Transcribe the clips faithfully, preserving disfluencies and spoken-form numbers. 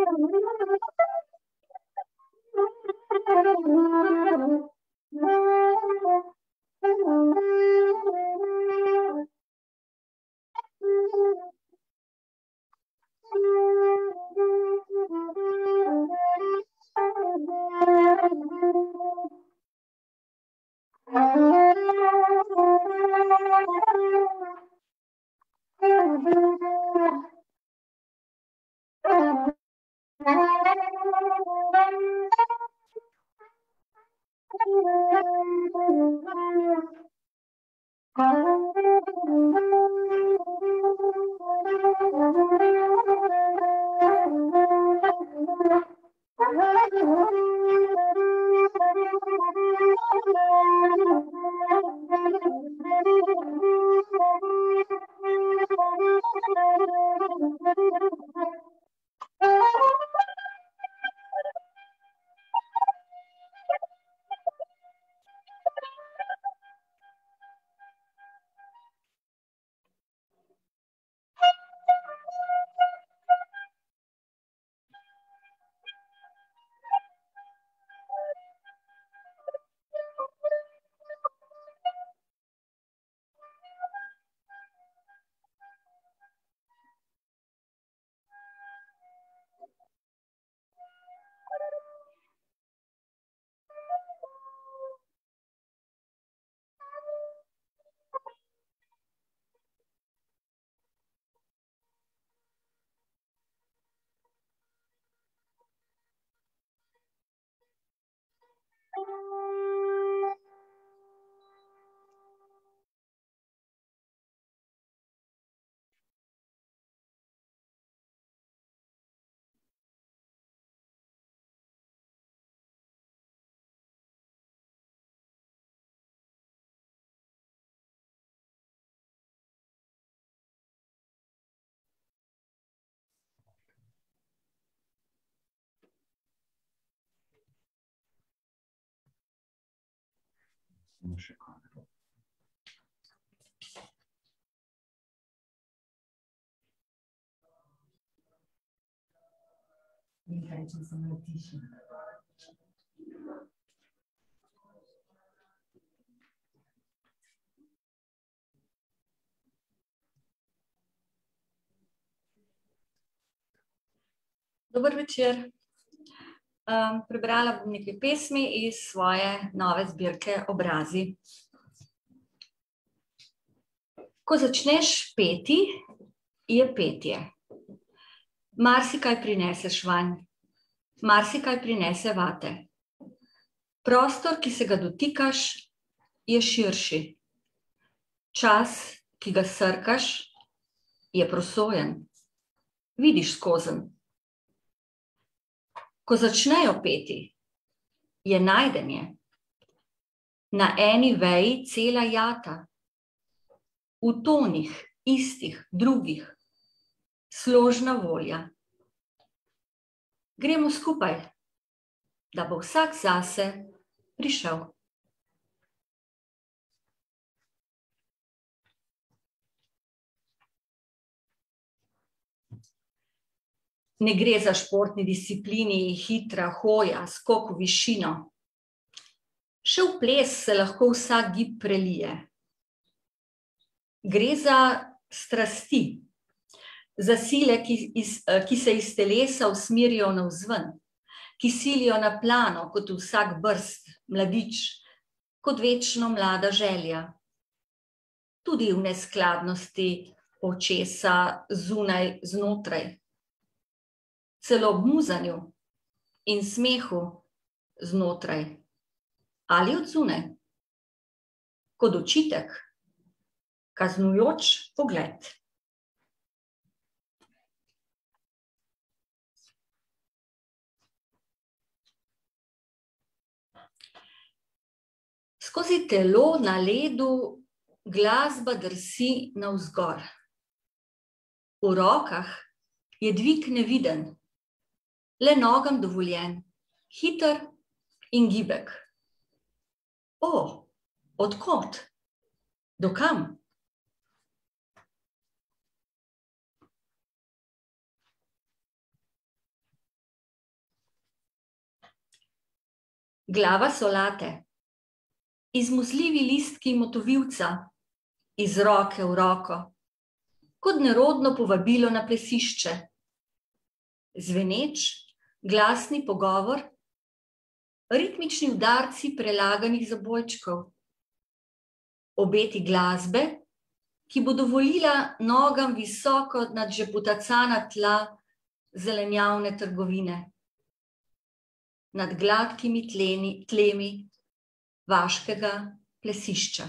Še kamero. In kaj, če sem na tiši? Dober večer. Um, prebrala bom nekaj pesmi iz svoje nove zbirke Obrazi. Ko začneš peti, je petje. Marsikaj prineseš vanj, marsikaj prinese vate. Prostor, ki se ga dotikaš, je širši. Čas, ki ga srkaš, je prosojen. Vidiš skozenj. Ko začnejo peti, je najdenje. Na eni veji cela jata. V tonih istih, drugih. Složna volja. Gremo skupaj, da bo vsak zase prišel. Ne gre za športni disciplini, hitra hoja, skok v višino. Še v ples se lahko vsak gib prelije. Gre za strasti, za sile, ki, iz, ki se iz telesa usmerijo navzven, ki silijo na plano, kot vsak brst, mladič, kot večno mlada želja. Tudi v neskladnosti očesa zunaj, znotraj. Celo ob muzanju in smehu znotraj ali od zunaj, kot očitek, kaznujoč pogled. Skozi telo na ledu glasba drsi navzgor. V rokah je dvig neviden. Le nogam dovoljen, hiter in gibek. O, od kod? Do kam? glava solate, izmuzljivi listki motovilca, iz roke v roko, kot nerodno povabilo na plesišče, zveneč, glasni pogovor, ritmični udarci prelaganih zabojčkov, obeti glasbe, ki bo dovolila nogam visoko nad že potacana tla zelenjavne trgovine, nad gladkimi tleni, tlemi vaškega plesišča.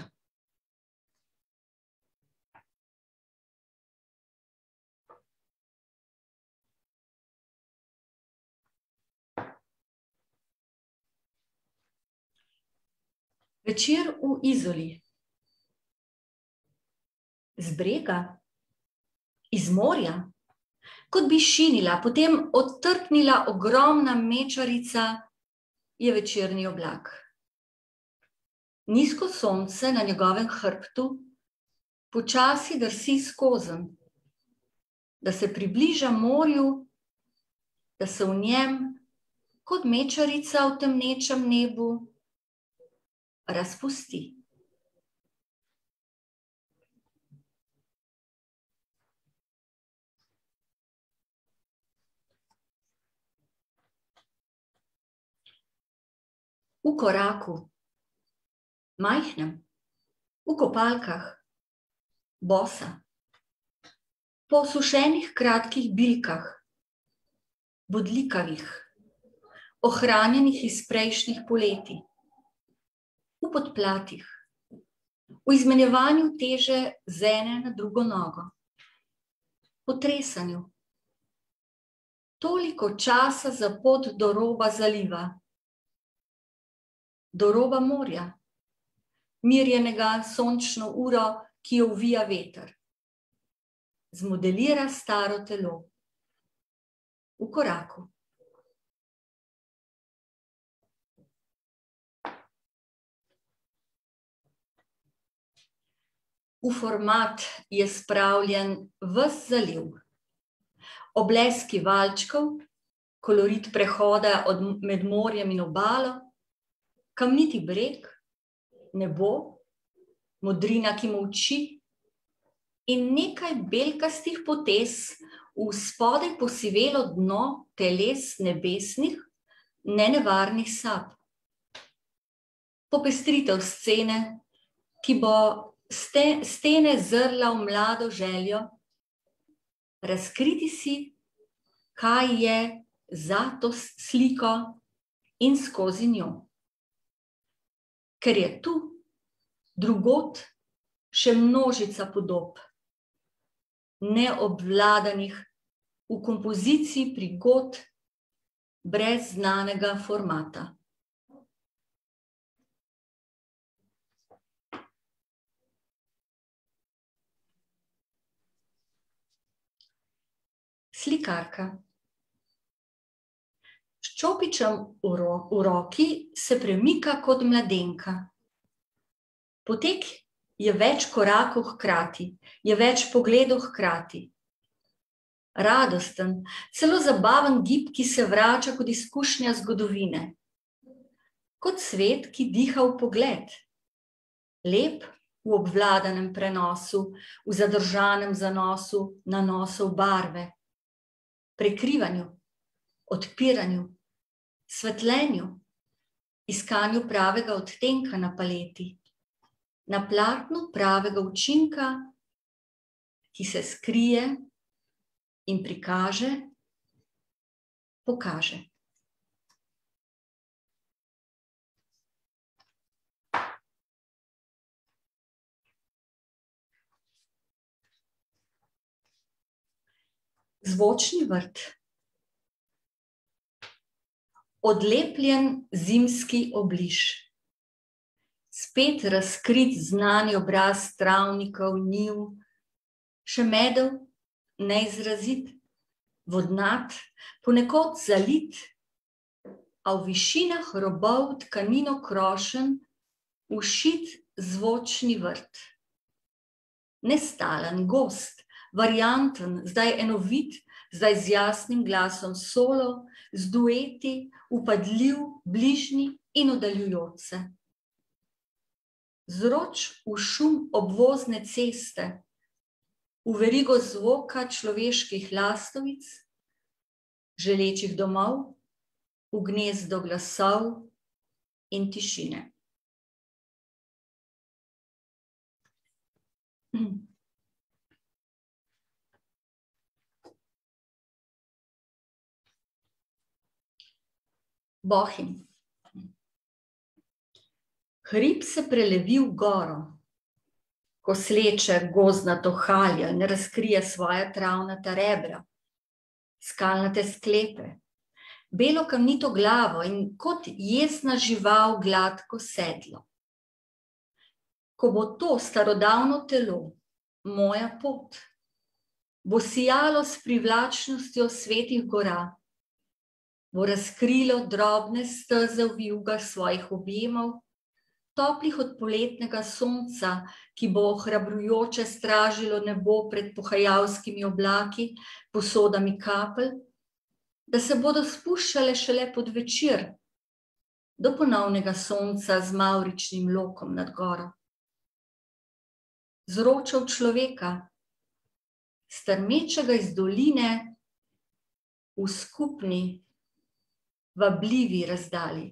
Večer v Izoli. Z brega, iz morja, kot bi šinila, potem odtrknila ogromna mečarica, je večerni oblak. Nizko sonce na njegovem hrbtu počasi drsi skozenj, da se približa morju, da se v njem, kot mečarica v temnečem nebu, razpusti. V koraku, majhnem, v kopalkah, bosa, po osušenih kratkih bilkah, bodljikavih, ohranjenih iz prejšnjih poletij, v podplatih, v izmenjevanju teže z ene na drugo nogo, po tresanju, toliko časa za pot do roba zaliva, do roba morja, mirjenega sončno uro, ki jo uvija veter, zmodelira staro telo, v koraku. V format je spravljen ves zaliv, obleski valčkov, kolorit prehoda od, med morjem in obalo, kamniti breg, nebo, modrina, ki molči, in nekaj belkastih potez v spodaj posivelo dno teles nebesnih, nenevarnih sap. Popestritev scene, ki bo ste, stene zrla v mlado željo, razkriti si, kaj je za to sliko in skozi njo. Ker je tu, drugod, še množica podob, neobvladanih v kompoziciji prigod brez znanega formata. Slikarka. S čopičem v, ro v roki se premika kot mladenka. Potek je več korakov hkrati, je več pogledov hkrati. Radosten, celo zabaven gib, ki se vrača kot izkušnja zgodovine. Kot svet, ki diha v pogled. Lep v obvladanem prenosu, v zadržanem zanosu nanosov barve. Prekrivanju, odpiranju, svetljenju, iskanju pravega odtenka na paleti, na platnu pravega učinka, ki se skrije in prikaže, pokaže. Zvočni vrt. Odlepljen zimski obliž. Spet razkrit znani obraz travnikov, njiv, še medel, neizrazit, vodnat, ponekod zalit, a v višinah robov tkanino krošen, všit zvočni vrt. Nestalen, gost, varianten, zdaj enovit, zdaj z jasnim glasom solo, z dueti, upadljiv, bližnji in oddaljujoč se. Zroč v šum obvozne ceste, v verigo zvoka človeških lastovic, želečih domov, v gnezdo glasov in tišine. Bohinj. Hrib se prelevi v goro, ko sleče gozdnato halja, ne razkrije svoja travnata rebra, skalnate sklepe, belo kamnito glavo in kot jesna žival gladko sedlo. Ko bo to starodavno telo, moja pot, bo sijalo s privlačnostjo svetih gora, bo razkrilo drobne steze v vijugah svojih objemov, toplih od poletnega sonca, ki bo ohrabrujoče stražilo nebo pred pohajalskimi oblaki, posodami kapelj, da se bodo spuščale šele pod večer, do ponovnega sonca z mavričnim lokom nad goro. Zročal človeka, strmečega iz doline, v skupni, vabljivi razdalji.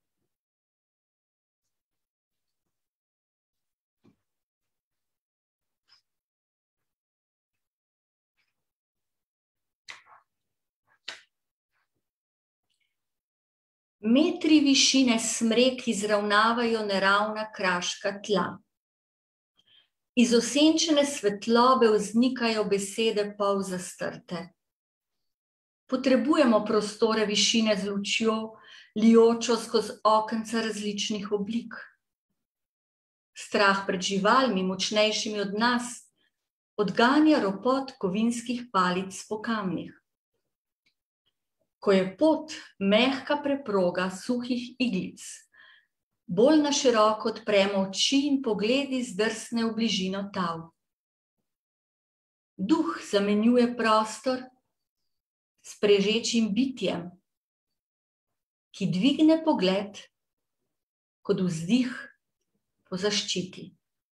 Metri višine smrek izravnavajo neravna kraška tla. Iz osenčene svetlobe vznikajo besede polzastrte. Potrebujemo prostore višine z lučjo, lijočo skozi okenca različnih oblik. Strah pred živalmi, močnejšimi od nas, odganja ropot kovinskih palic po kamnih. Ko je pot mehka preproga suhih iglic, bolj na široko odpremo oči in pogledi zdrsne v bližino tal. Duh zamenjuje prostor s prežečim bitjem, ki dvigne pogled kot vzdih po zaščiti.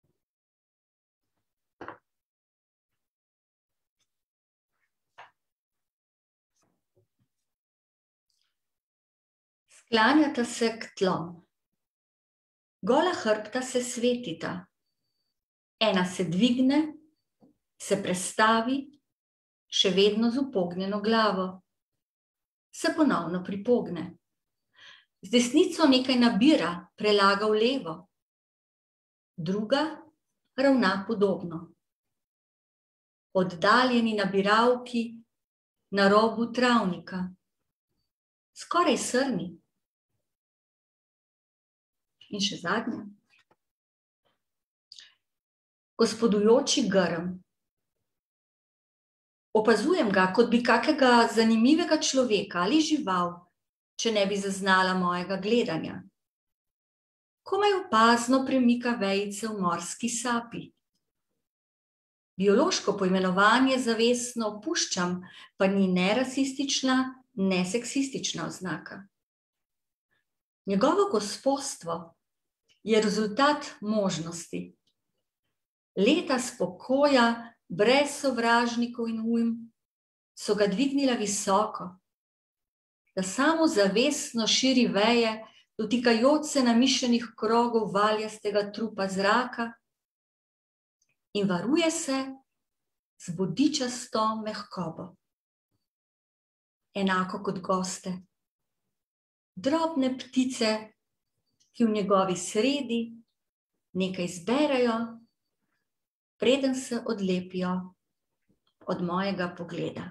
Sklanjata se k tlom. Gola hrbta se svetita. Ena se dvigne, se prestavi, še vedno z upognjeno glavo. Se ponovno pripogne. Z desnico nekaj nabira, prelaga v levo. Druga ravna podobno. Oddaljeni nabiralki na robu travnika. Skoraj srni. In še zadnja. Gospodujoči grm. Opazujem ga, kot bi kakega zanimivega človeka ali žival, če ne bi zaznala mojega gledanja. Komaj opazno premika vejice v morski sapi. Biološko poimenovanje zavestno opuščam, pa ni ne rasistična, ne seksistična oznaka. Njegovo gospostvo je rezultat možnosti. Leta spokoja, brez sovražnikov in ujm, so ga dvignila visoko, da samozavestno širi veje, dotikajoč se namišljenih krogov valjastega trupa zraka in varuje se z bodičasto mehkobo. Enako kot goste. Drobne ptice, ki v njegovi sredi nekaj zberejo, preden se odlepijo od mojega pogleda.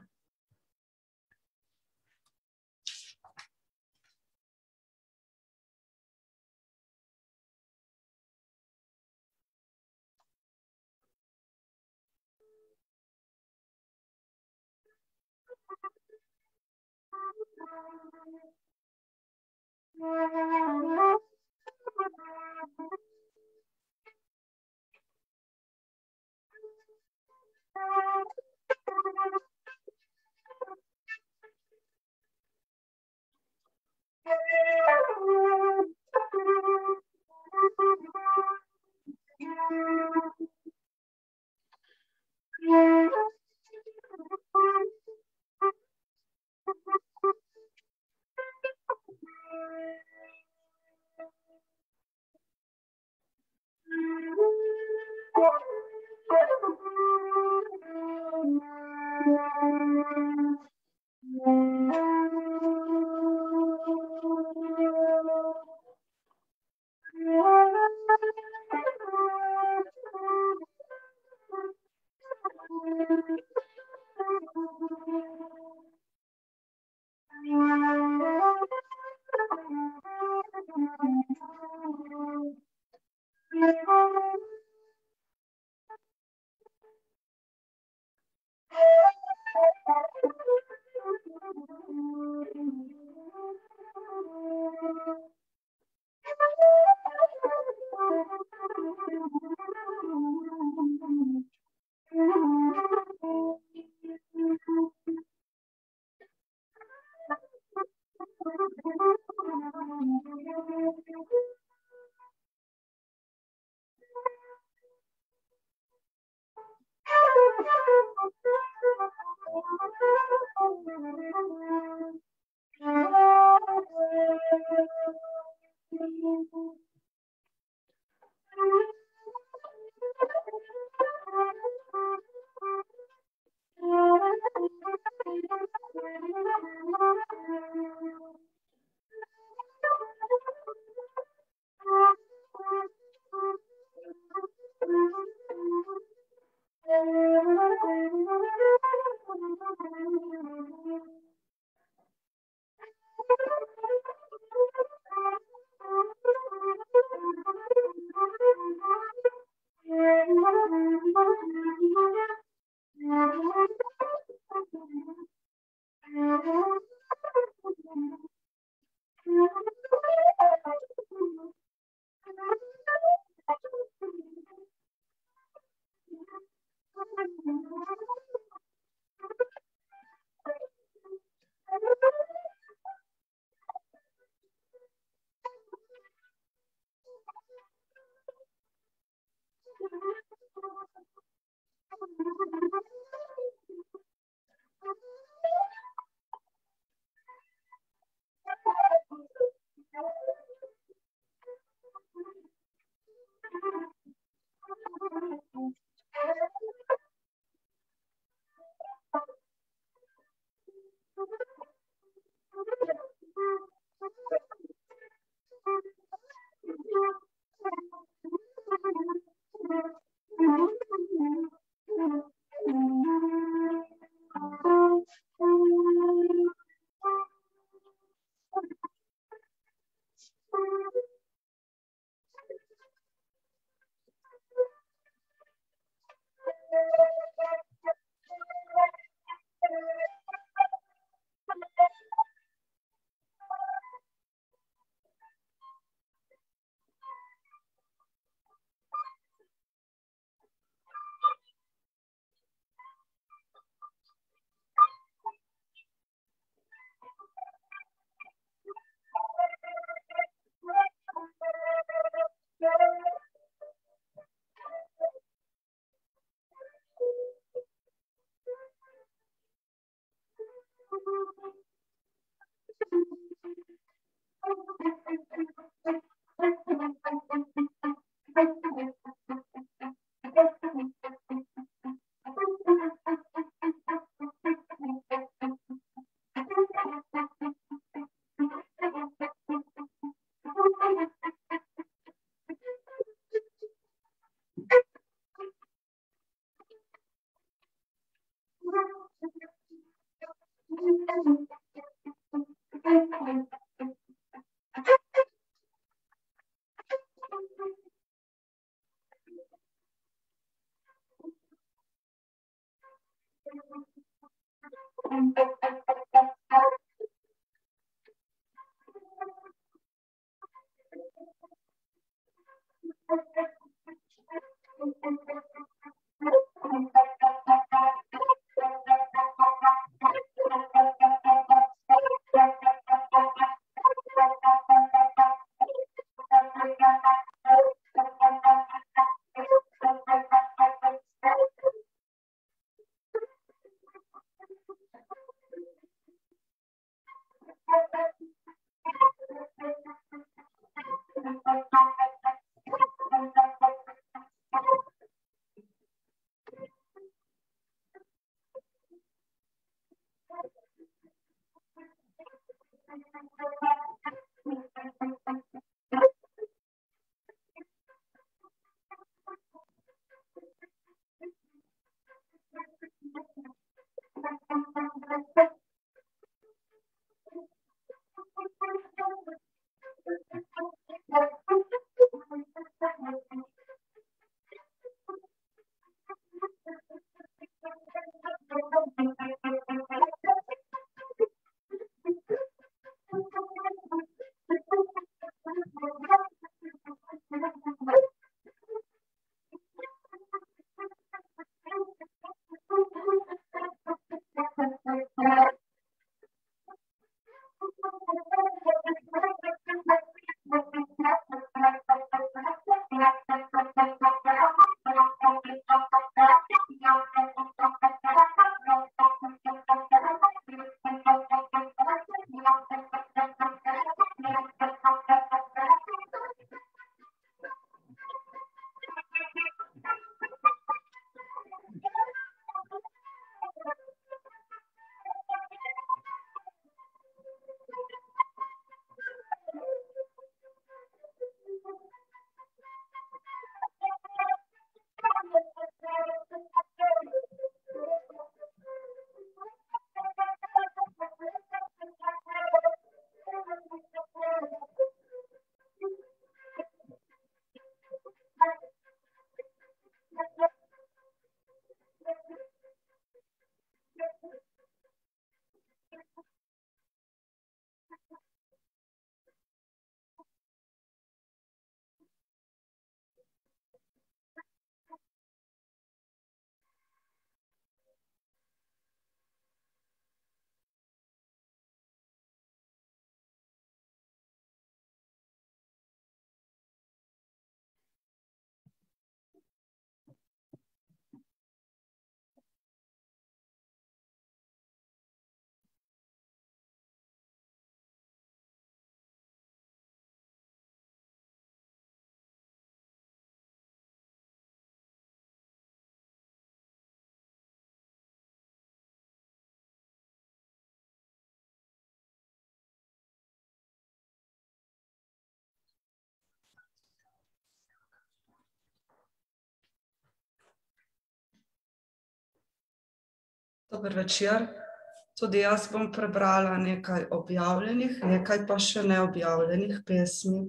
Dober večer. Tudi jaz bom prebrala nekaj objavljenih, nekaj pa še neobjavljenih pesmi.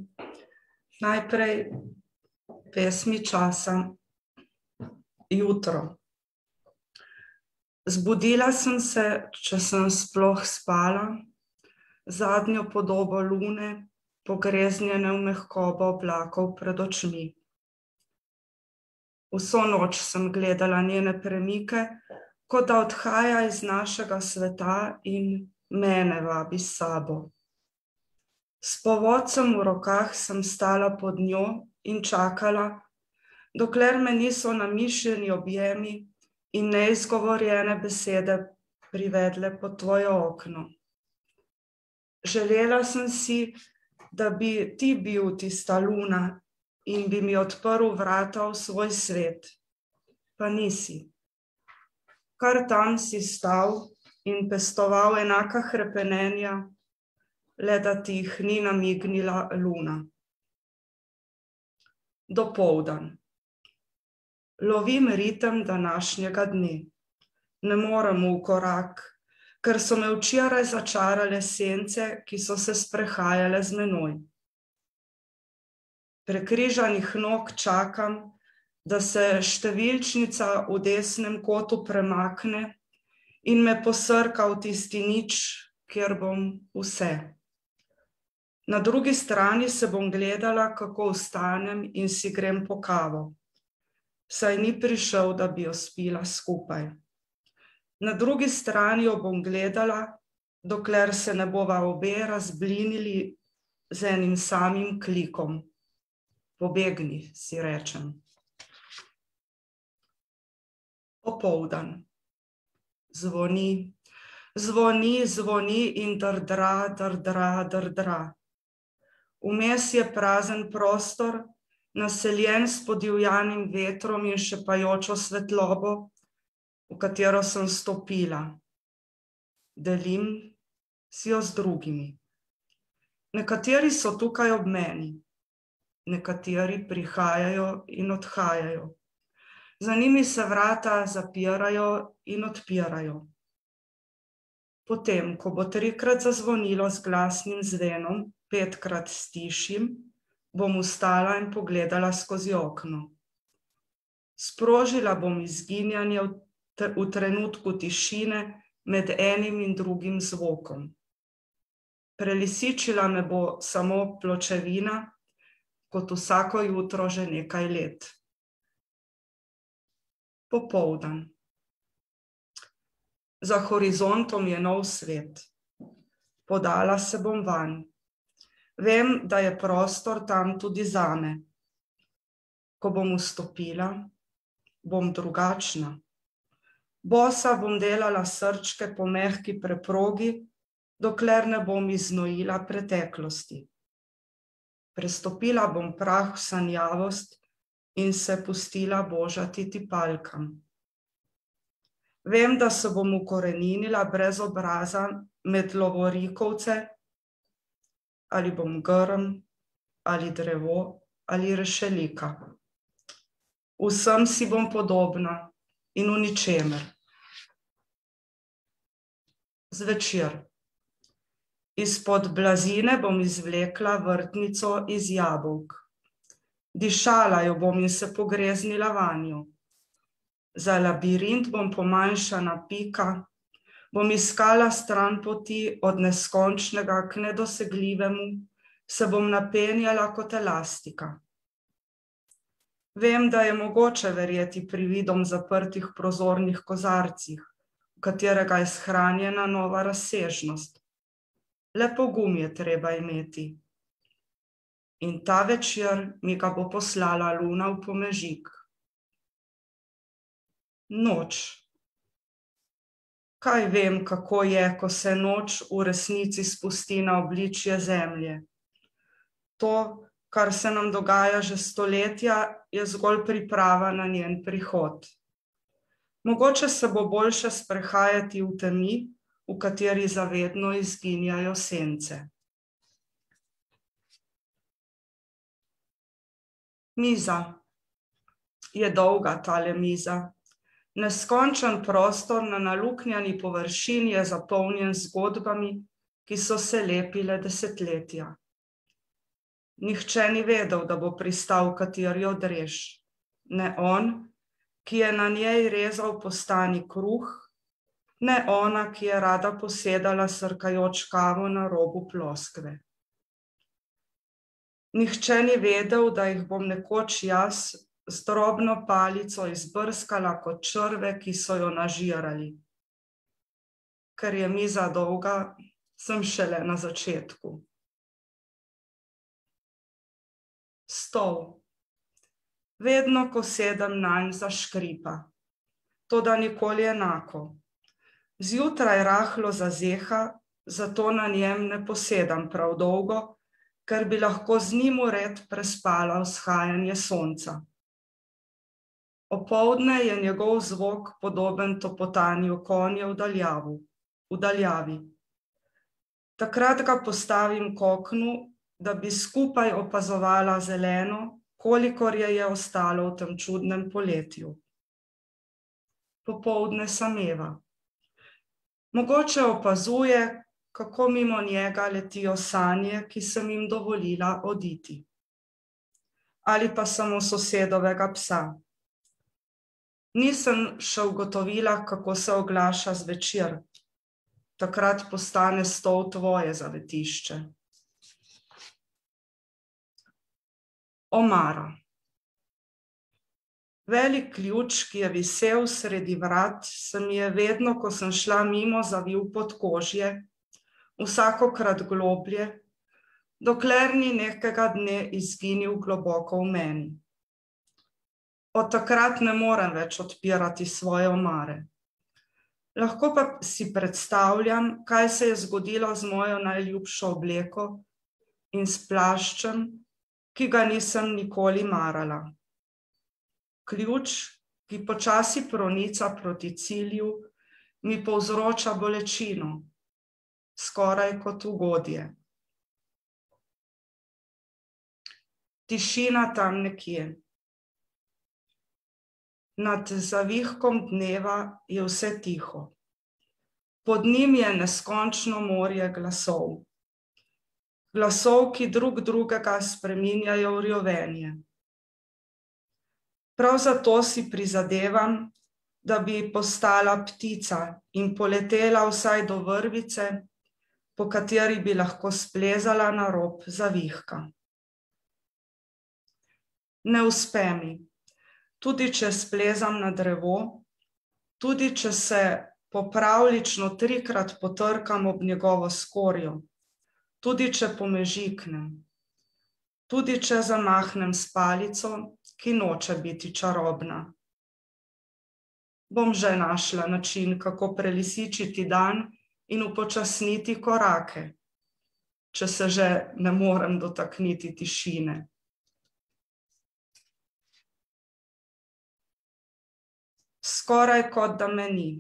Najprej pesmi časa jutro. Zbudila sem se, če sem sploh spala, zadnjo podobo lune, pogreznjene v mehkobo oblakov pred očmi. Vso noč sem gledala njene premike, kot da odhaja iz našega sveta in mene vabi s sabo. S povodcem v rokah sem stala pod njo in čakala, dokler me niso namišljeni objemi in neizgovorjene besede privedle pod tvoje okno. Želela sem si, da bi ti bil tista luna in bi mi odprl vrata v svoj svet, pa nisi. Kar tam si stal in pestoval enaka hrepenenja, le da ti jih ni namignila luna. Dopoldan. Lovim ritem današnjega dne. Ne morem v korak, ker so me včeraj začarale sence, ki so se sprehajale z menoj. Prekrižanih nog čakam, da se številčnica v desnem kotu premakne in me posrka v tisti nič, kjer bom vse. Na drugi strani se bom gledala, kako vstanem in si grem po kavo. Saj ni prišel, da bi jo spila skupaj. Na drugi strani jo bom gledala, dokler se ne bova obe razblinili z enim samim klikom. Pobegni, si rečem. Popoldan. Zvoni, zvoni, zvoni in drdra, drdra, drdra. Vmes je prazen prostor, naseljen s podivjanim vetrom in šepajočo svetlobo, v katero sem stopila. Delim si jo z drugimi. Nekateri so tukaj ob meni, nekateri prihajajo in odhajajo. Za njimi se vrata zapirajo in odpirajo. Potem, ko bo trikrat zazvonilo z glasnim zvenom, petkrat s tišim, bom vstala in pogledala skozi okno. Sprožila bom izginjanje v trenutku tišine med enim in drugim zvokom. Prelisičila me bo samo pločevina, kot vsako jutro že nekaj let. Popoldan. Za horizontom je nov svet. Podala se bom vanj. Vem, da je prostor tam tudi zame. Ko bom vstopila, bom drugačna. Bosa bom delala srčke po mehki preprogi, dokler ne bom iznojila preteklosti. Prestopila bom prah v sanjavost in se pustila božati tipalkam. Vem, da se bom ukoreninila brez obraza med lovorikovce, ali bom grm, ali drevo, ali rešelika. Vsem si bom podobna in v ničemer. Zvečer. Izpod blazine bom izvlekla vrtnico iz jabolk. Dišala jo bom in se pogreznila vanjo. Za labirint bom pomanjšana pika, bom iskala stran poti od neskončnega k nedosegljivemu, se bom napenjala kot elastika. Vem, da je mogoče verjeti prividom zaprtih prozornih kozarcih, v katerega je shranjena nova razsežnost. Le pogum je treba imeti. In ta večer mi ga bo poslala luna v pomežik. Noč. Kaj vem, kako je, ko se noč v resnici spusti na obličje zemlje? To, kar se nam dogaja že stoletja, je zgolj priprava na njen prihod. Mogoče se bo boljše sprehajati v temi, v kateri zavedno izginjajo sence. Miza. Je dolga tale miza. Neskončen prostor na naluknjani površini je zapolnjen z zgodbami, ki so se lepile desetletja. Nihče ni vedel, da bo pristal kateri odrež. Ne on, ki je na njej rezal postani kruh, ne ona, ki je rada posedala srkajoč kavo na robu ploskve. Nihče ni vedel, da jih bom nekoč jaz z drobno palico izbrskala kot črve, ki so jo nažirali. Ker je miza dolga, sem šele na začetku. Stol. Vedno, ko sedem nanj, zaškripa. Toda nikoli enako. Zjutraj rahlo zazeha, zato na njem ne posedam prav dolgo, ker bi lahko z njim vred prespala vzhajanje sonca. Opoldne je njegov zvok podoben topotanju konja v daljavu, v daljavi. Takrat ga postavim k oknu, da bi skupaj opazovala zeleno, kolikor je je ostalo v tem čudnem poletju. Popoldne sameva. Mogoče opazuje, kako mimo njega letijo sanje, ki sem jim dovolila oditi. Ali pa samo sosedovega psa. Nisem še ugotovila, kako se oglaša zvečer. Takrat postane stol tvoje zavetišče. Omara. Velik ključ, ki je visel sredi vrat, se mi je vedno, ko sem šla mimo, zavil pod kožje, vsakokrat globlje, dokler ni nekega dne izginil globoko v meni. Od takrat ne morem več odpirati svoje omare. Lahko pa si predstavljam, kaj se je zgodilo z mojo najljubšo obleko in s plaščem, ki ga nisem nikoli marala. Ključ, ki počasi pronica proti cilju, mi povzroča bolečino, skoraj kot ugodje. Tišina tam nekje. Nad zavihkom dneva je vse tiho. Pod njim je neskončno morje glasov. Glasov, ki drug drugega spreminjajo v rjovenje. Prav zato si prizadevam, da bi postala ptica in poletela vsaj do vrvice, po kateri bi lahko splezala na rob zavihka. Ne uspe mi, tudi če splezam na drevo, tudi če se popravlično trikrat potrkam ob njegovo skorjo, tudi če pomežiknem, tudi če zamahnem s palico, ki noče biti čarobna. Bom že našla način, kako prelisičiti dan in upočasniti korake, če se že ne morem dotakniti tišine. Skoraj kot da me ni.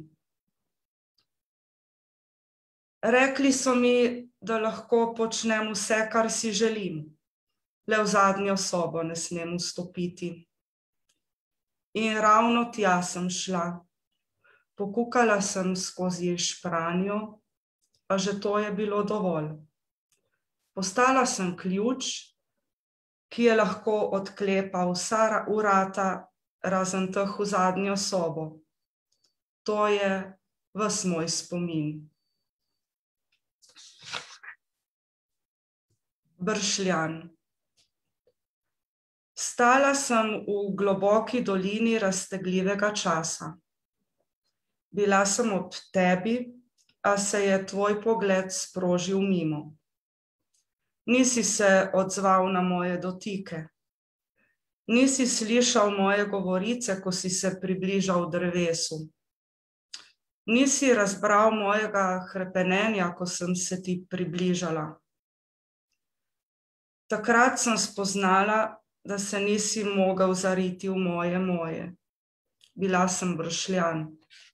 Rekli so mi, da lahko počnem vse, kar si želim, le v zadnjo sobo ne smem vstopiti. In ravno tja sem šla. Pokukala sem skozi špranjo, a že to je bilo dovolj. Postala sem ključ, ki je lahko odklepal vsa vrata, razen teh v zadnjo sobo. To je ves moj spomin. Bršljan. Stala sem v globoki dolini raztegljivega časa. Bila sem ob tebi, a se je tvoj pogled sprožil mimo. Nisi se odzval na moje dotike. Nisi slišal moje govorice, ko si se približal drevesu. Nisi razbral mojega hrepenenja, ko sem se ti približala. Takrat sem spoznala, da se nisi mogel zariti v moje moje. Bila sem bršljan.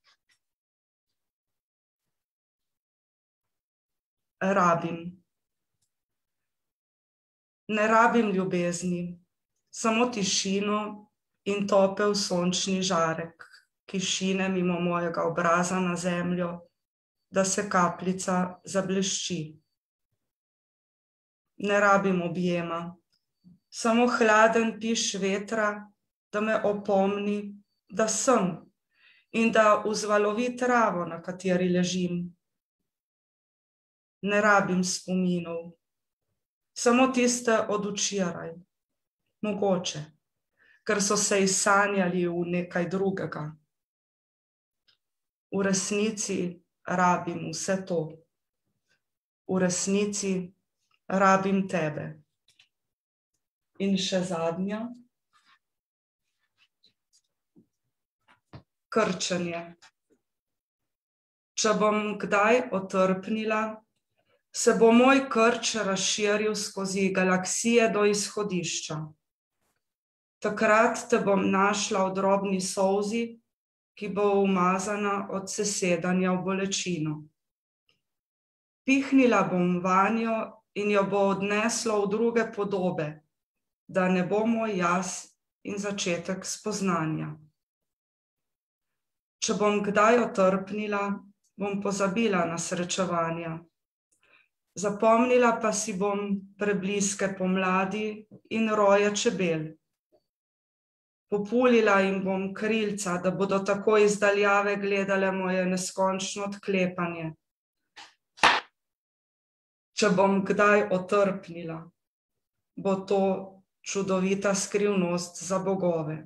Rabim. Ne rabim ljubezni, samo tišino in topel sončni žarek, ki šine mimo mojega obraza na zemljo, da se kapljica zablešči. Ne rabim objema, samo hladen piš vetra, da me opomni, da sem in da vzvalovi travo, na kateri ležim. Ne rabim spominov, samo tiste od včeraj, mogoče, ker so se izsanjali v nekaj drugega. V resnici rabim vse to. V resnici rabim tebe. In še zadnja. Krčenje. Če bom kdaj otrpnila, se bo moj krč razširil skozi galaksije do izhodišča. Takrat te bom našla v drobni solzi, ki bo umazana od sesedanja v bolečino. Pihnila bom vanjo in jo bo odneslo v druge podobe, da ne bo moj jaz in začetek spoznanja. Če bom kdaj otrpnila, bom pozabila na srečevanja. Zapomnila pa si bom prebliske pomladi in roje čebel. Populila jim bom krilca, da bodo tako iz daljave gledale moje neskončno odklepanje. Če bom kdaj otrpnila, bo to čudovita skrivnost za bogove.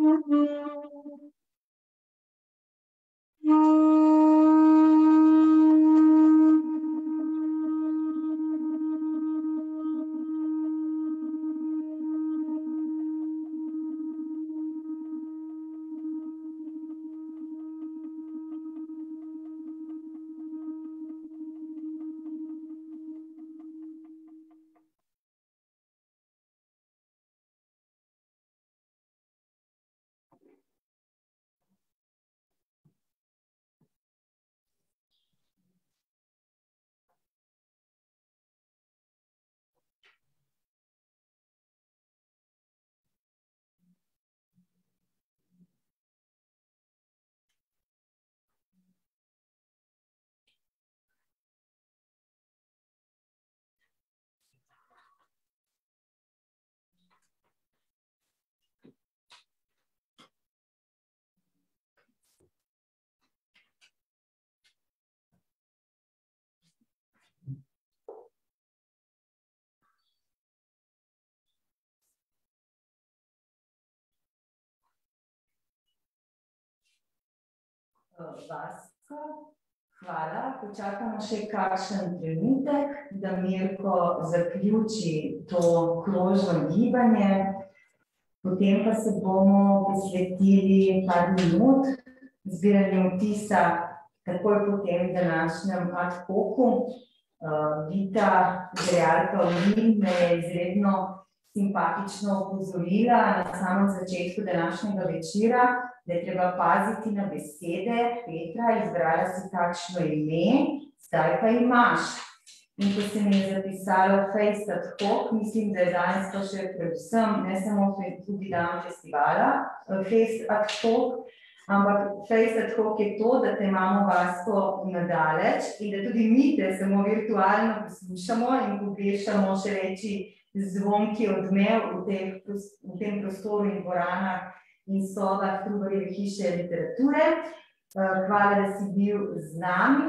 Vasko, hvala. Počakamo še kakšen trenutek, da Mirko zaključi to krožno gibanje. Potem pa se bomo posvetili par minut zbiranju vtisa takoj po tem današnjem ad hocu. Vita Grejalka Olin me je izredno simpatično opozorila na samem začetku današnjega večera, da je treba paziti na besede. Petra, izbrala si takšno ime, zdaj pa imaš. In ko se mi je zapisalo Face ad hoc, mislim, da je danes to še predvsem, ne samo tudi dan festivala, Face ad hoc, ampak Face ad hoc je to, da te imamo, Vasko, nadaleč in da tudi mi te samo virtualno poslušamo in pogrešamo še reči zvonki odmev v, teh, v tem prostoru in dvoranah in sobah Trubarjeve hiše literature. Hvala, da si bil z nami.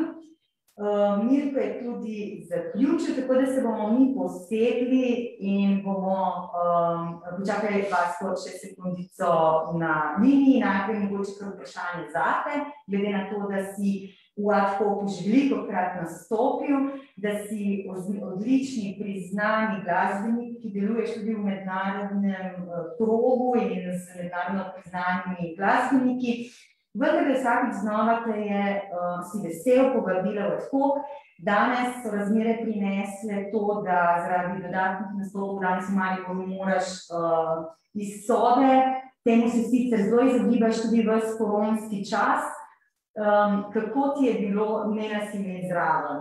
Mirko je tudi zaključil, tako da se bomo mi posegli in bomo um, počakali Vasko še sekundico na liniji. Najprej mogoče kar vprašanje zate, glede na to, da si v ad hocu že velikokrat nastopil, da si odlični, priznani glasbenik, ki deluješ tudi v mednarodnem krogu in z mednarodno priznanimi glasbeniki. Vendar da vsakič znova te je uh, si vesel povabila v ad hoc. Danes so razmere prinesle to, da zaradi dodatnih nastopov danes v Mariboru moraš uh, iz sobe. Temu se sicer zelo izogibaš tudi ves koronski čas. Um, kako ti je bilo, Nena si me zraven?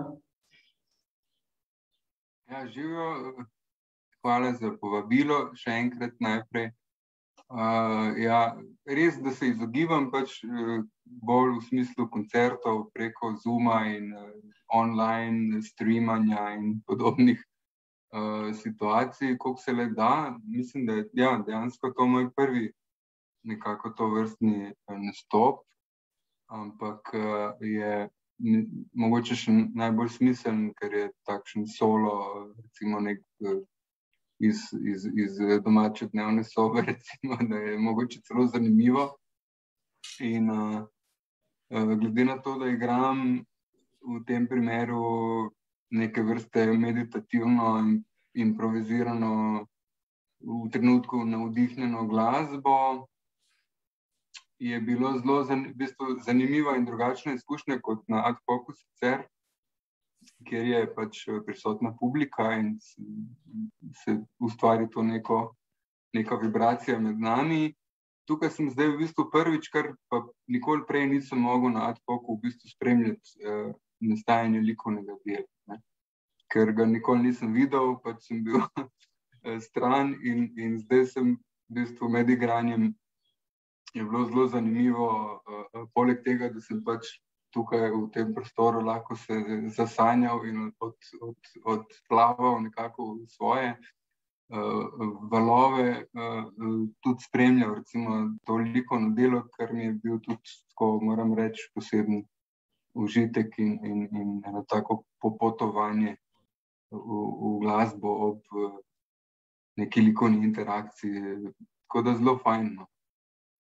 Ja, živijo. Hvala za povabilo. Še enkrat najprej. Uh, ja, res, da se izogibam pač uh, bolj v smislu koncertov preko Zooma in uh, online streamanja in podobnih uh, situacij, koliko se le da. Mislim, da je ja, dejansko to moj prvi nekako to vrstni uh, nastop, ampak uh, je ne, mogoče še najbolj smiseln, ker je takšen solo, recimo nek uh, Iz, iz, iz domače dnevne sobe, recimo, da je mogoče celo zanimivo. In uh, glede na to, da igram v tem primeru neke vrste meditativno in improvizirano, v trenutku navdihnjeno glasbo, je bilo zelo zan, v bistvu zanimiva in drugačna izkušnja kot na ad hocu sicer, kjer je pač prisotna publika in se ustvari to neko, neka vibracija med nami. Tukaj sem zdaj v bistvu prvič, kar pa nikoli prej nisem mogel na ad hocu v bistvu spremljati eh, nastajanje likovnega dela, ne. Ker ga nikoli nisem videl, pač sem bil stran in, in zdaj sem v bistvu med igranjem je bilo zelo zanimivo, eh, poleg tega, da sem pač tukaj v tem prostoru lahko se zasanjal in od, od, odplaval nekako v svoje uh, valove, uh, tudi spremljal recimo to likovno delo, kar mi je bil tudi, tako moram reči, poseben užitek in, in, in eno tako popotovanje v, v glasbo ob uh, neki likovni interakciji. Tako da zelo fajn. No.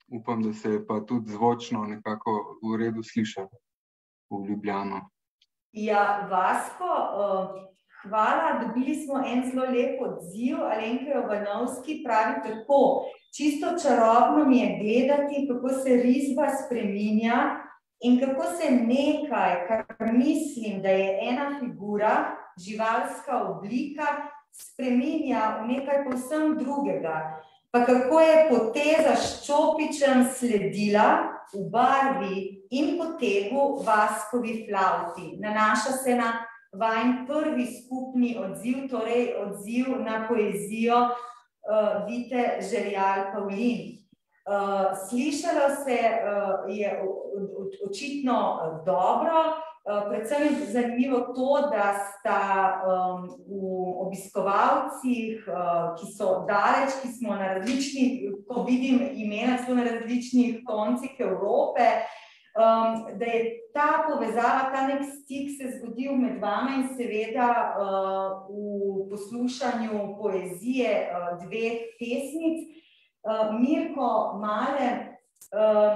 upam, da se je pa tudi zvočno nekako v redu slišal v Ljubljano. Ja, Vasko, hvala, dobili smo en zelo lep odziv. Alenka Jovanovski pravi tako: čisto čarobno mi je gledati, kako se risba spreminja in kako se nekaj, kar mislim, da je ena figura, živalska oblika, spreminja v nekaj povsem drugega. Pa kako je poteza s čopičem sledila v barvi in potegu Vaskovi flavti. Nanaša se na vajn prvi skupni odziv, torej odziv na poezijo uh, Vite Žerjal Pavlin. Uh, slišalo se uh, je očitno dobro, uh, predvsem je zanimivo to, da sta um, v obiskovalcih, uh, ki so daleč, ki smo na različnih, ko vidim imena, so na različnih koncih Evrope, um, da je ta povezava, ta nek stik se zgodil med vama in seveda uh, v poslušanju poezije uh, dveh pesnic. Uh, Mirko Male, uh,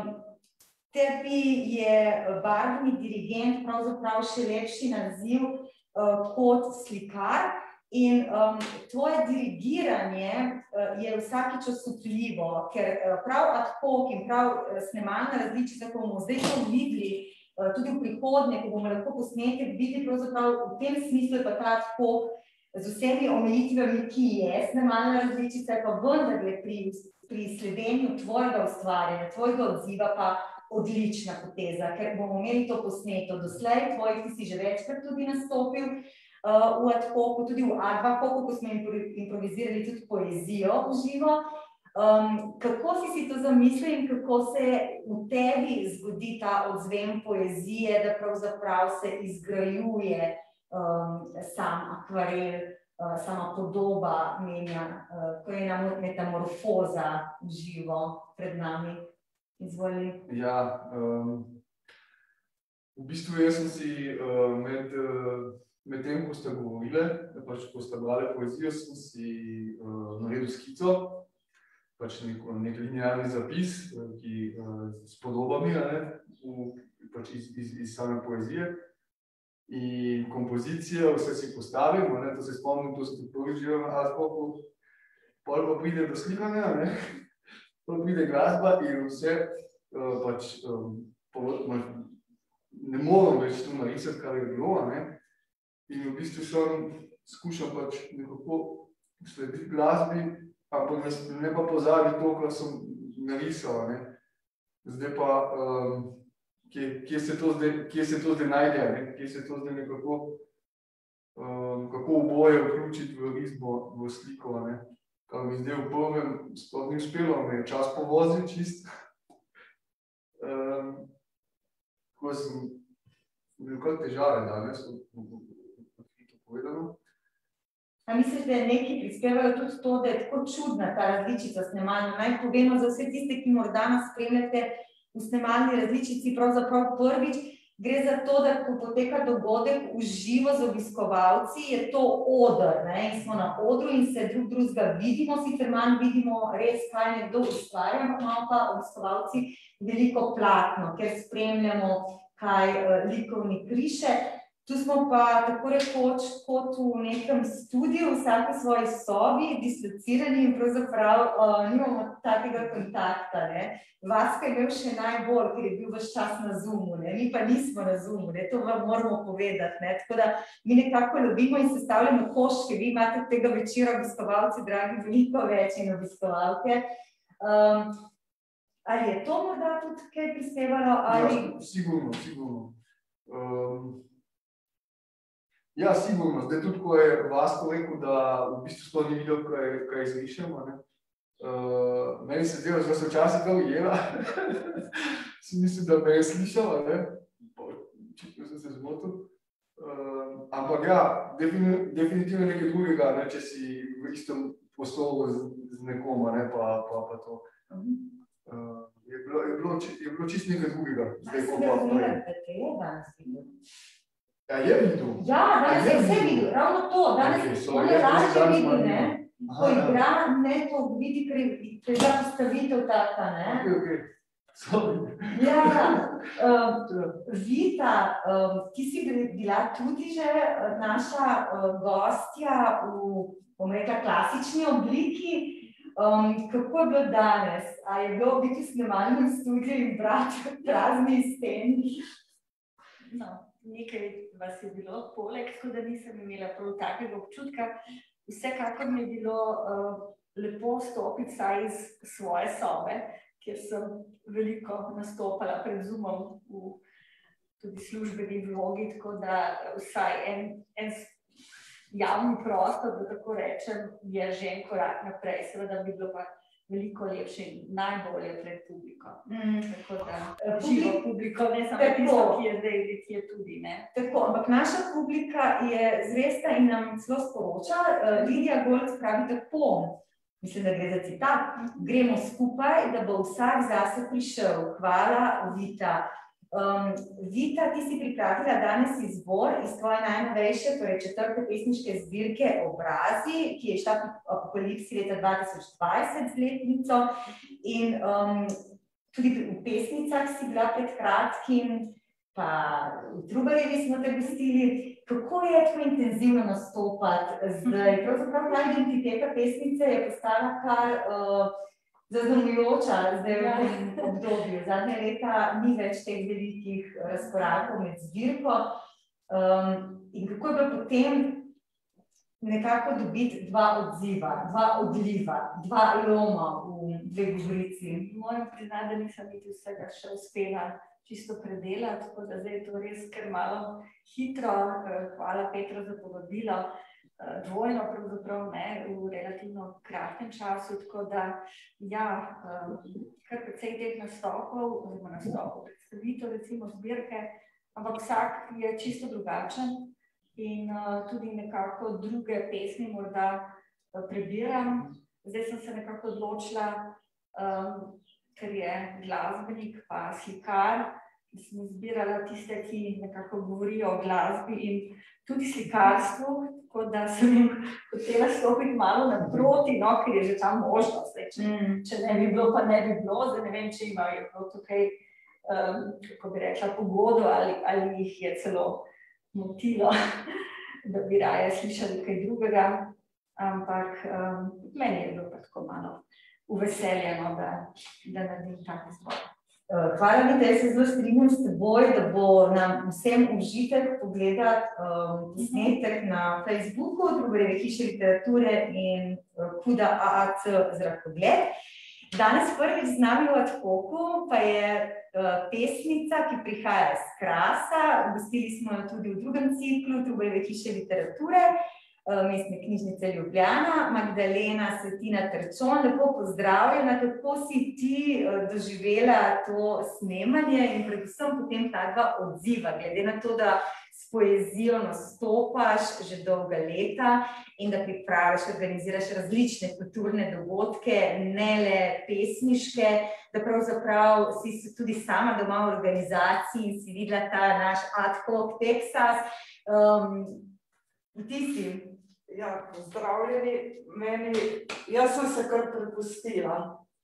tebi je barvni dirigent pravzaprav še lepši naziv uh, kot slikar in um, tvoje dirigiranje uh, je vsakič osupljivo, ker uh, prav ad hoc in prav uh, snemalna različica, ko bomo zdaj to videli, uh, tudi v prihodnje, ko bomo lahko posnetek videli, pravzaprav v tem smislu je pa ta ad hoc z vsemi omejitvami, ki je snemalna različica, pa vendarle pri pri sledenju tvojega ustvarjanja, tvojega odziva pa odlična poteza, ker bomo imeli to posneto doslej, tvojih ti si že večkrat tudi nastopil uh, v ad hocu, tudi v ad hocu, ko smo improvizirali tudi poezijo v živo. Um, kako si si to zamislil in kako se v tebi zgodi ta odzven poezije, da pravzaprav se izgrajuje um, sam akvarel, Uh, sama podoba menja, uh, ko je metamorfoza v živo pred nami. Izvoli. Ja, um, v bistvu jaz sem si uh, med, uh, med tem, ko sta govorile, pač ko sta brale poezijo, sem si uh, naredil skico, pač nek, nek linearni zapis, uh, ki uh, s podobami, ne, v, pač iz, iz, iz same poezije. In kompozicija, vse si postavim, ne, to se spomnim, to sem prvič živel na ad hocu, pol pa pride do slikanja, ne, pol pride glasba in vse uh, pač um, po, ne moram več to narisati, kar je bilo, ne, in v bistvu sem skušal pač nekako slediti glasbi, ampak ne pa pozabiti to, kar sem narisal, ne. Zdaj pa um, Kje, kje, se to zdaj, kje se to zdaj najde, ne? Kje se to zdaj nekako, um, kako oboje vključiti v risbo, v sliko, ne? Kar mi zdaj v prvem sploh ni uspelo, me je čas povozil čist. Um, ko sem bil kar težave danes, kot povedano. A misliš, da je nekaj prispevajo tudi to, da je tako čudna ta različica snemalna? Naj povemo za vse tiste, ki morda nas spremljate v snemalni različici, pravzaprav prvič, gre za to, da ko poteka dogodek v živo z obiskovalci, je to oder, ne, in smo na odru in se drug drugega vidimo, sicer manj vidimo res, kaj nekdo ustvarja, ampak imamo pa obiskovalci veliko platno, ker spremljamo, kaj uh, likovni kriše. Tu smo pa tako rekoč kot v nekem studiu, vsak v svoji sobi, dislocirani in pravzaprav uh, nimamo takega kontakta, ne. Vaska je imel še najbolj, ker je bil ves čas na Zoomu, ne. Mi pa nismo na Zoomu, ne. To vam moramo povedati, ne. Tako da mi nekako ljubimo in sestavljamo koščke, vi imate tega večera obiskovalci, dragi, veliko več in obiskovalke. Um, ali je to morda tudi kaj prispevalo? Ali... Ja, sigurno, sigurno. Um... Ja, sigurno. Zdaj tudi, ko je Vasko rekel, da v bistvu sploh ni videl, kaj, kaj izrišemo, ne. Uh, meni se zdelo, da se včasih to ujela. Sem mislil, da me je slišala, ne. Očitno sem se zmotil. Uh, ampak ja, defini, definitivno nekaj drugega, ne, če si v istem prostoru z, z nekoma, ne, pa, pa, pa to. Uh, je, bilo, je, bilo, je bilo čist nekaj drugega. Zdaj, ko pa prej. Da te je danes videl. Ja, je videl. Ja, danes je vse videl, ravno to. Danes okay, so, on je lažje videl, ne? ko igra, ne to vidi, ker je bila postavitev taka, ne? Ok, ok. Sorry. Ja, ja. Uh, Vita, uh, ti si bila tudi že naša uh, gostja v, bom rekla, klasični obliki. Um, kako je bilo danes? A je bilo biti v snemalnem studiu in brati prazni steni? No, nekaj vas je bilo poleg, tako da nisem imela prav takega občutka. Vsekakor mi je bilo uh, lepo stopiti saj iz svoje sobe, kjer sem veliko nastopala pred Zoomom v tudi službeni vlogi, tako da vsaj en, en javni prostor, da tako rečem, je že en korak naprej. Seveda bi bilo pa veliko lepše in najbolje pred publiko. Mm. Tako da živo publiko, ne samo tisto, ki je zdaj, ki je tudi, ne. Tako, ampak naša publika je zvesta in nam celo sporoča. Lidija Golc pravi tako, mislim, da gre za citat, gremo skupaj, da bo vsak zase prišel. Hvala, Vita. Um, Vita, ti si pripravila danes izbor iz tvoje najnovejše, torej četrte pesniške zbirke Obrazi, ki je šla pri Apokalipsi leta dva tisoč dvajset z letnico in um, tudi v pesnicah si bila pred kratkim, pa v Trubarjevi smo te gostili. Kako je tako intenzivno nastopati zdaj? Pravzaprav ta identiteta pesnice je postala kar uh, zaznamujoča zdaj v tem obdobju. Zadnje leta ni več teh velikih razkorakov med zbirko. Um, in kako je bilo potem nekako dobiti dva odziva, dva odliva, dva loma v dve govorici? Moram priznati, da nisem niti vsega še uspela čisto predelati, tako da zdaj je to res kar malo hitro. Hvala Petra za povabilo. Dvojno pravzaprav ne, v relativno kratkem času, tako da ja, kar precej teh nastopov, oziroma nastopov, predstavitev, recimo zbirke, ampak vsak je čisto drugačen in tudi nekako druge pesmi morda prebiram. Zdaj sem se nekako odločila, ker je glasbenik pa slikar, da sem izbirala tiste, ki nekako govorijo o glasbi in tudi slikarstvu, tako da sem jim hotela stopiti malo naproti, no, ker je že ta možnost. Če, mm. če ne bi bilo, pa ne bi bilo. Zdaj ne vem, če imajo prav tukaj, um, kako bi rekla, pogodo ali, ali jih je celo motilo, da bi raje slišali kaj drugega, ampak um, meni je bilo pa tako malo uveseljeno, da, da naredim tak izbor. Hvala mi, da se zelo strinjam s teboj, da bo nam vsem užitek pogledati um, posnetek na Facebooku Trubarjeve hiše literature in uh, Kuda A A C Zrakogled. Danes prvič z nami v ad hocu pa je uh, pesnica, ki prihaja iz Krasa. Gostili smo jo tudi v drugem ciklu Trubarjeve hiše literature, Mestne knjižnice Ljubljana, Magdalena Svetina Terčon. Lepo pozdravljena, kako si ti doživela to snemanje in predvsem potem ta dva odziva, glede na to, da s poezijo nastopaš že dolga leta in da pripraviš, organiziraš različne kulturne dogodke, ne le pesniške, da pravzaprav si tudi sama doma v organizaciji in si videla ta naš ad hoc Teksas. Um, ti si? Ja, pozdravljeni. Meni, jaz sem se kar prepustila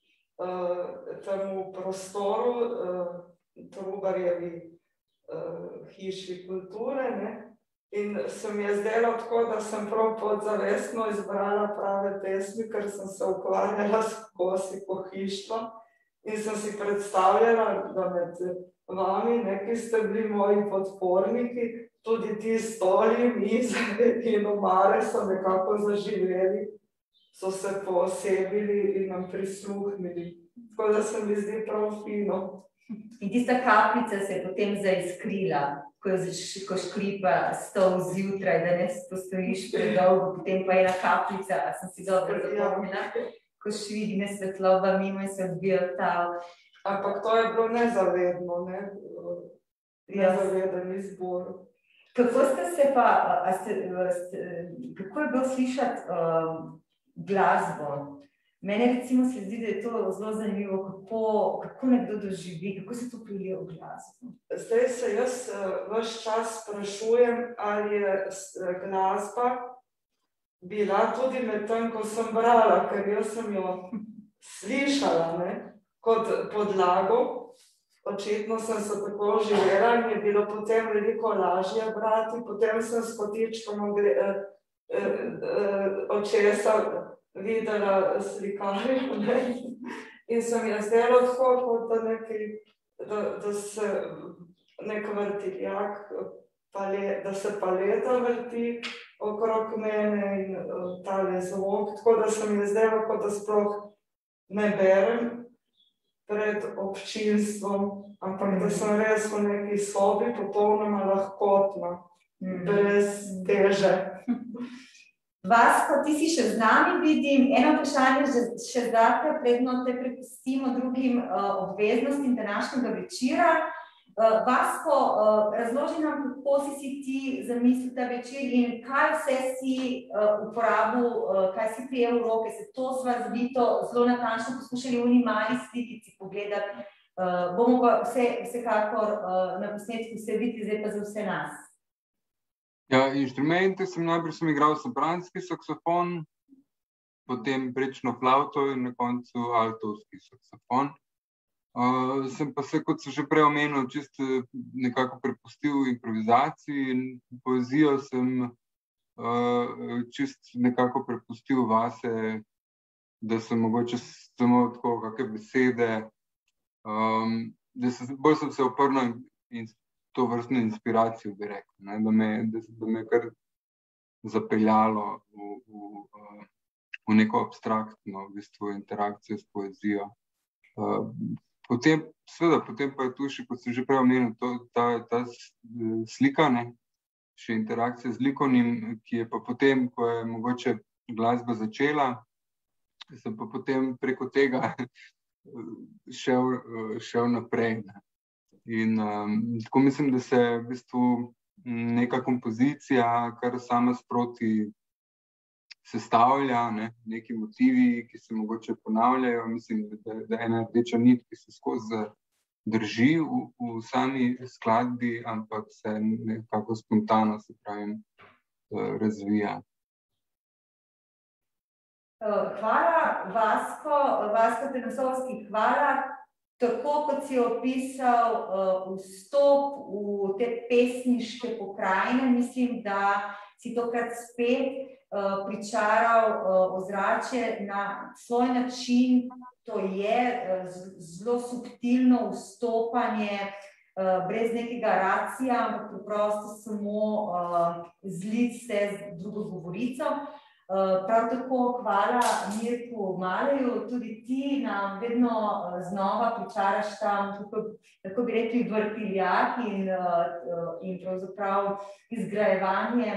uh, temu prostoru, uh, Trubarjevi uh, hiši kulture, ne? In se mi je zdelo tako, da sem prav podzavestno izbrala prave pesmi, ker sem se ukvarjala s kosi pohištva in sem si predstavljala, da med vami, ne, ki ste bili moji podporniki, tudi ti stoli, mize in omare so nekako zaživeli, so se poosebili in nam prisluhnili. Tako da se mi zdi prav fino. In tista kapljica se je potem zaiskrila, ko, ko škripa stol zjutraj, da ne postojiš predolgo, potem pa ena kapljica, a sem si dobro zapomnila, ko švigne svetloba mimo in se odbija ta. Ampak to je bilo nezavedno, ne? Nezaveden izbor. Kako ste se pa, a ste, ste, kako je bilo slišati um, glasbo? Mene recimo se zdi, da je to zelo zanimivo, kako, kako nekdo doživi, kako se to prilije v glasbo. Zdaj se jaz uh, ves čas sprašujem, ali je glasba bila tudi med tem, ko sem brala, ker jaz sem jo slišala, ne, kot podlago. Očitno sem se tako živela in je bilo potem veliko lažje brati, potem sem s kotičkom eh, eh, očesa videla slikarjo, ne, in sem je zdelo tako, kot da, neki, da, da se nek vrtiljak, pale, da se paleta vrti okrog mene in uh, tale zvok, tako da sem je zdelo, kot da sploh ne berem pred občinstvom, ampak da sem res v neki sobi popolnoma lahkotna, mm. brez teže. Vasko, ti si še z nami, vidim. Eno vprašanje še zdaj, predno te prepustimo drugim uh, obveznostim današnjega večera. Uh, Vasko, uh, razloži nam, kako si si ti zamislil ta večer in kaj vse si uh, uporabil, uh, kaj si prijel v roke, se to sva zvito zelo natančno poskušali v uni mali slikici pogledati. Uh, bomo pa vse, vsekakor uh, na posnetku vse videti, zdaj pa za vse nas. Ja, inštrumente sem najprej sem igral sopranski saksofon, potem prečno flavto in na koncu altovski saksofon. Uh, sem pa se, kot sem že prej omenil, čisto nekako prepustil improvizaciji in poezijo sem uh, čisto nekako prepustil vase, da sem mogoče samo tako kakšne besede, um, da sem, bolj sem se oprl na in to vrstno inspiracijo, bi rekel, ne, da me, da, da me kar zapeljalo v, v, v neko abstraktno v bistvu interakcijo s poezijo. Uh, Potem, seveda, potem pa je tu še, kot sem že prej omenil, to, ta, ta slika, ne, še interakcija z likovnim, ki je pa potem, ko je mogoče glasba začela, sem pa potem preko tega šel, šel naprej. Ne. In um, tako mislim, da se v bistvu neka kompozicija, kar sama sproti sestavlja, ne, neki motivi, ki se mogoče ponavljajo, mislim, da, da ena rdeča nit, ki se skozi drži v, v sami skladbi, ampak se nekako spontano, se pravim, razvija. Hvala, Vasko, Vasko Tenosovski, hvala. Tako kot si opisal uh, vstop v te pesniške pokrajine, mislim, da si tokrat spet Uh, pričaral uh, ozračje na svoj način, to je uh, zelo subtilno vstopanje, uh, brez nekega racija, ampak preprosto samo uh, zlit se z drugo govorico. Uh, prav tako hvala Mirku Maleju, tudi ti nam vedno uh, znova pričaraš tam, tako, tako bi rekli, vrtiljak in, uh, in pravzaprav izgrajevanje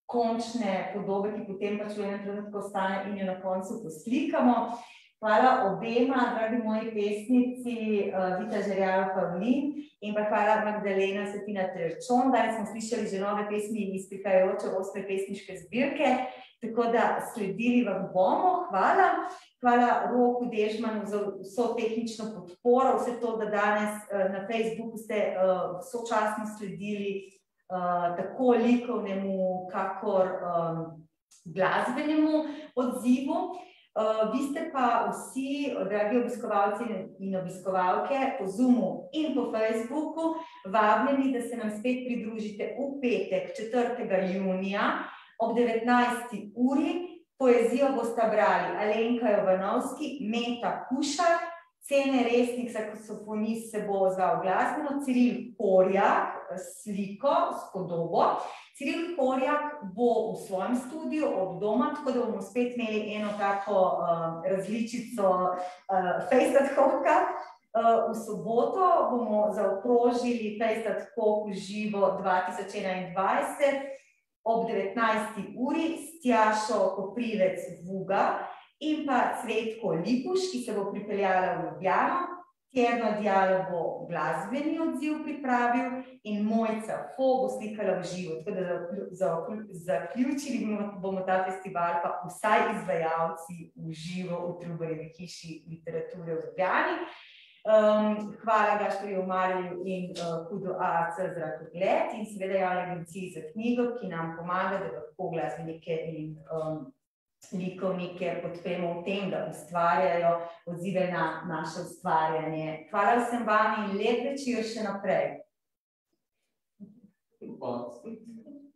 končne podobe, ki potem pač v enem trenutku ostane in jo na koncu poslikamo. Hvala obema, dragi moji pesnici, uh, Vita Žerjava-Pavlin in pa hvala Magdalena Svetina Terčon. Danes smo slišali že nove pesmi iz prihajajoče osme pesniške zbirke, tako da sledili vam bomo. Hvala. Hvala Roku Dežmanu za vso tehnično podporo, vse to, da danes uh, na Facebooku ste uh, sočasno sledili Uh, tako likovnemu, kakor um, glasbenemu odzivu. Uh, vi ste pa vsi, dragi obiskovalci in obiskovalke, po Zoomu in po Facebooku vabljeni, da se nam spet pridružite v petek, četrtega junija ob devetnajsti uri. Poezijo bosta brali Alenka Jovanovski, Meta Kušar, Cene resnih saksofonist se bo odzval glasbeno, Ciril Horjak, sliko, spodobo. Ciril Horjak bo v svojem studiu od doma, tako da bomo spet imeli eno tako uh, različico uh, Fejstat-Hoka. Uh, v soboto bomo zaokrožili Fejstat-Hok v živo dva tisoč enaindvajset ob devetnajsti uri s Tjašo Koprivec-Vuga in pa Cvetko Lipuš, ki se bo pripeljala v Ljubljano. Tjerno Dialo bo glasbeni odziv pripravil in Mojca Fo bo slikala v živo. Tako da zaključili bomo ta festival pa vsaj izvajalci v živo v Trubarjevi hiši literature v Ljubljani. Um, hvala Gašperju Marju in uh, Hudu A A C za pogled in seveda Javni agenciji za knjigo, ki nam pomaga, da lahko glasbenike in um, likovnike podpremo v tem, da ustvarjajo odzive na naše ustvarjanje. Hvala vsem vam in lep večer še naprej. Hvala.